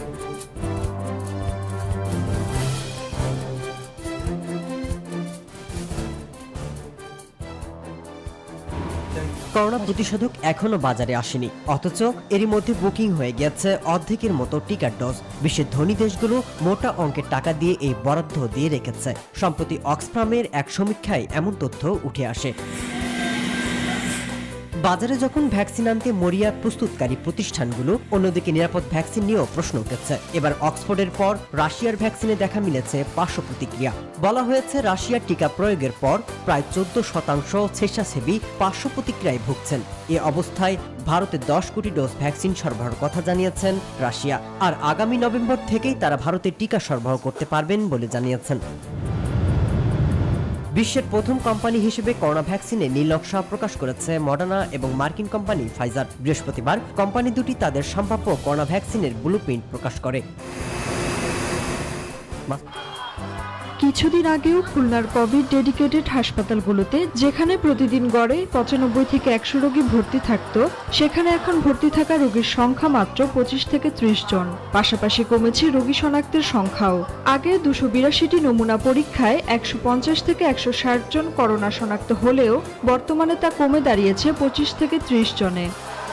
Corona প্রতিষেধক এখনো বাজারে আসেনি, অথচ এরই মধ্যে বুকিং হয়ে গেছে অর্ধেকের মতো টিকার ডোজ। বিশ্বের ধনী দেশগুলো মোটা অঙ্কের টাকা দিয়ে এই বরাদ্দ দিয়ে রেখেছে। সম্প্রতি অক্সফামের এক সমীক্ষায় এমন তথ্য উঠে আসে। বাজারে যখন ভ্যাকসিন আনতে মরিয়া প্রস্তুতকারী প্রতিষ্ঠানগুলো, অন্যদিকে নিরাপদ ভ্যাকসিন নিয়েও প্রশ্ন উঠেছে। এবার অক্সফোর্ডের পর রাশিয়ার ভ্যাকসিনে দেখা মিলেছে পার্শ্ব প্রতিক্রিয়া। বলা হয়েছে রাশিয়ার টিকা প্রয়োগের পর প্রায় 14% স্বেচ্ছাসেবী পার্শ্ব প্রতিক্রিয়ায় ভুগছেন। এ অবস্থায় ভারতে 10 কোটি ডোজ ভ্যাকসিন সরবরাহের কথা জানিয়েছেন রাশিয়া, আর আগামী নভেম্বর থেকেই তারা ভারতে টিকা সরবরাহ করতে পারবেন বলে জানিয়েছেন। বিশ্বের প্রথম কোম্পানি হিসেবে করোনা ভ্যাকসিনে নীল নকশা প্রকাশ করেছে মডার্না এবং মার্কিন কোম্পানি ফাইজার। বৃহস্পতিবার কোম্পানি দুটি তাদের সম্ভাব্য করোনা ভ্যাকসিনের ব্লুপ্রিন্ট প্রকাশ করে। কিছুদিন আগেও খুলনার কোভিড ডেডিকেটেড হাসপাতালগুলোতে যেখানে প্রতিদিন গড়ে 95 থেকে 100 রোগী ভর্তি থাকত, সেখানে এখন ভর্তি থাকা রোগীর সংখ্যা মাত্র 25 থেকে 30 জন। পাশাপাশি কমেছে রোগী শনাক্তের সংখ্যাও। আগে 282টি নমুনা পরীক্ষায় 150 থেকে 160 জন করোনা শনাক্ত হলেও বর্তমানে তা কমে দাঁড়িয়েছে 25 থেকে 30 জনে।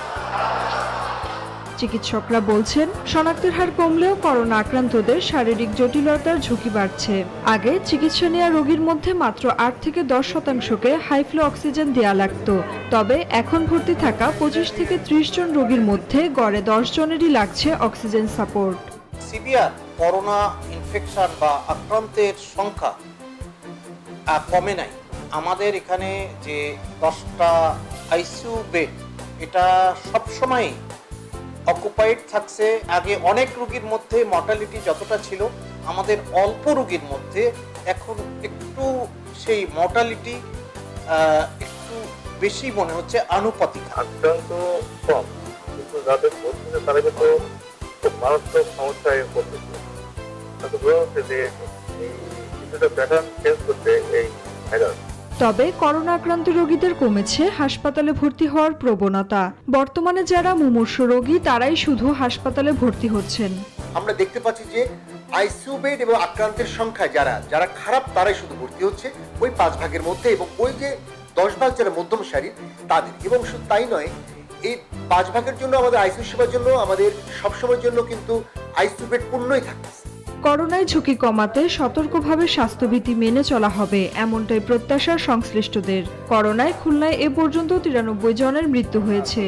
চিকিৎসকরা বলছেন, শনাক্তের হার কমলেও করোনা আক্রান্তদের শারীরিক জটিলতার ঝুঁকি বাড়ছে। আগে চিকিৎসা নেওয়া রোগীর মধ্যে মাত্র 8 থেকে 10%কে হাই ফ্লো অক্সিজেন দেয়া লাগত। তবে এখন ভর্তি থাকা 25 থেকে 30 জন রোগীর মধ্যে গড়ে 10 জনেরই লাগছে oxygen support. Severe corona infection বা আক্রান্তের সংখ্যা কমে নাই। আমাদের এখানে যে 10টা আইসিইউ বেড, এটা সবসময় অকুপাইড থাকছে। আগে অনেক রোগীর মধ্যে মর্টালিটি যতটা ছিল, আমাদের অল্প রোগীর মধ্যে এখন একটু সেই মর্টালিটি একটু বেশি মনে হচ্ছে, আনুপাতিক। আক্রান্ত কম, কিন্তু যাদের ভর্তি তারা কিন্তু খুব মারাত্মক সমস্যায় পড়তেছে। তাতে বোঝা হচ্ছে যে এই কিছুটা প্যাটার্ন চেঞ্জ করতে এই ভাইরাস। তবে করোনা আক্রান্ত রোগীদের কমেছে হাসপাতালে ভর্তি হওয়ার প্রবণতা। বর্তমানে যারা মুমূর্ষু রোগী তারাই শুধু হাসপাতালে ভর্তি হচ্ছেন। আমরা দেখতে পাচ্ছি যে আইসিইউ বেড এবং আক্রান্তের সংখ্যা যারা খারাপ তারাই শুধু ভর্তি হচ্ছে ওই 5 ভাগের মধ্যে, এবং ওই যে 10 ভাগ যারা মধ্যম সারির তাদের। এবং শুধু তাই নয়, এই 5 ভাগের জন্য আমাদের আইসিইউ সেবার জন্য আমাদের সবসময়ের জন্য কিন্তু আইসিইউ বেড পূর্ণই থাকছে। করোনায় ঝুঁকি কমাতে সতর্কভাবে স্বাস্থ্যবিধি মেনে চলা হবে, এমনটাই প্রত্যাশা সংশ্লিষ্টদের। করোনায় খুলনায় এ পর্যন্ত 93 জনের মৃত্যু হয়েছে।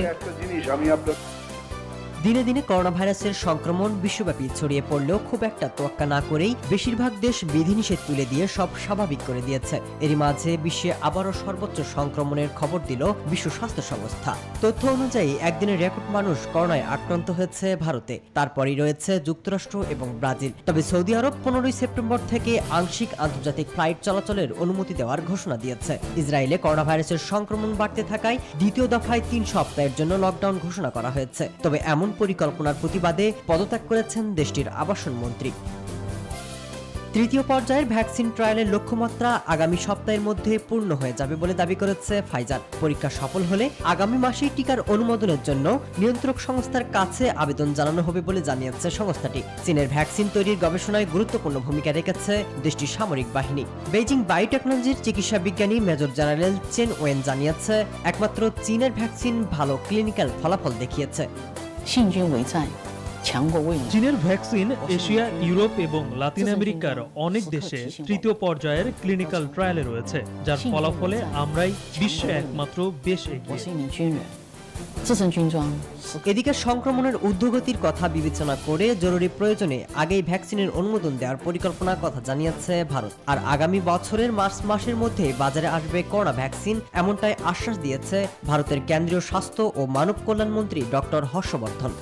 দিনে দিনে করোনা ভাইরাসের সংক্রমণ বিশ্বব্যাপী ছড়িয়ে পড়লেও খুব একটা তোয়াক্কা না করেই বেশিরভাগ দেশ বিধিনিষেধ তুলে দিয়ে সব স্বাভাবিক করে দিয়েছে। এরই মাঝে বিশ্বে আবারও সর্বোচ্চ সংক্রমণের খবর দিল বিশ্ব স্বাস্থ্য সংস্থা। তথ্য অনুযায়ী একদিনে রেকর্ড মানুষ করোনায় আক্রান্ত হয়েছে ভারতে, তারপরই রয়েছে যুক্তরাষ্ট্র এবং ব্রাজিল। তবে সৌদি আরব 15 সেপ্টেম্বর থেকে আংশিক আন্তর্জাতিক ফ্লাইট চলাচলের অনুমতি দেওয়ার ঘোষণা দিয়েছে। ইসরায়েলে করোনা ভাইরাসের সংক্রমণ বাড়তে থাকায় দ্বিতীয় দফায় 3 সপ্তাহের জন্য লকডাউন ঘোষণা করা হয়েছে। তবে এমন পরিকল্পনার প্রতিবাদে পদত্যাগ করেছেন দেশটির আবাসন মন্ত্রী। তৃতীয় পর্যায়ের ভ্যাকসিন ট্রায়ালের লক্ষ্যমাত্রা আগামী সপ্তাহের মধ্যে পূর্ণ হয়ে যাবে বলে দাবি করেছে ফাইজার। পরীক্ষা সফল হলে আগামী মাসেই টিকার অনুমোদনের জন্য নিয়ন্ত্রক সংস্থার কাছে আবেদন জানানো হবে বলে জানিয়েছে সংস্থাটি। চীনের ভ্যাকসিন তৈরির গবেষণায় গুরুত্বপূর্ণ ভূমিকা রেখেছে দেশটির সামরিক বাহিনী। বেইজিং বায়োটেকনোলজির চিকিৎসা বিজ্ঞানী মেজর জেনারেল চেন ওয়েন জানিয়েছে, একমাত্র চীনের ভ্যাকসিন ভালো ক্লিনিক্যাল ফলাফল দেখিয়েছে। চীনের ভ্যাকসিন এশিয়া, ইউরোপ এবং লাতিন আমেরিকার অনেক দেশে তৃতীয় পর্যায়ের ক্লিনিক্যাল ট্রায়ালে রয়েছে, যার ফলাফলে আমরাই বিশ্বে একমাত্র বেশ এগিয়ে। এদিকে সংক্রমণের ঊর্ধ্বগতির কথা বিবেচনা করে জরুরি প্রয়োজনে আগেই ভ্যাকসিনের অনুমোদন দেওয়ার পরিকল্পনার কথা জানিয়েছে ভারত। আর আগামী বছরের মার্চ মাসের মধ্যে বাজারে আসবে করোনা ভ্যাকসিন, এমনটাই আশ্বাস দিয়েছে ভারতের কেন্দ্রীয় স্বাস্থ্য ও মানব কল্যাণ মন্ত্রী ডক্টর হর্ষবর্ধন।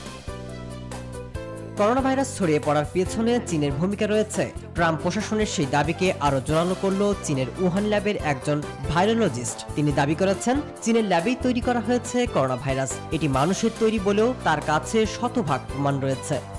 করোনা ভাইরাস ছড়িয়ে পড়ার পেছনে চীনের ভূমিকা রয়েছে। ট্রাম্প প্রশাসনের সেই দাবিকে আরো জোরালো করল চীনের উহান ল্যাবের একজন ভাইরোলজিস্ট। তিনি দাবি করেছেন, চীনের ল্যাবেই তৈরি করা হয়েছে করোনা ভাইরাস। এটি মানুষের তৈরি বলেও তার কাছে শতভাগ প্রমাণ রয়েছে।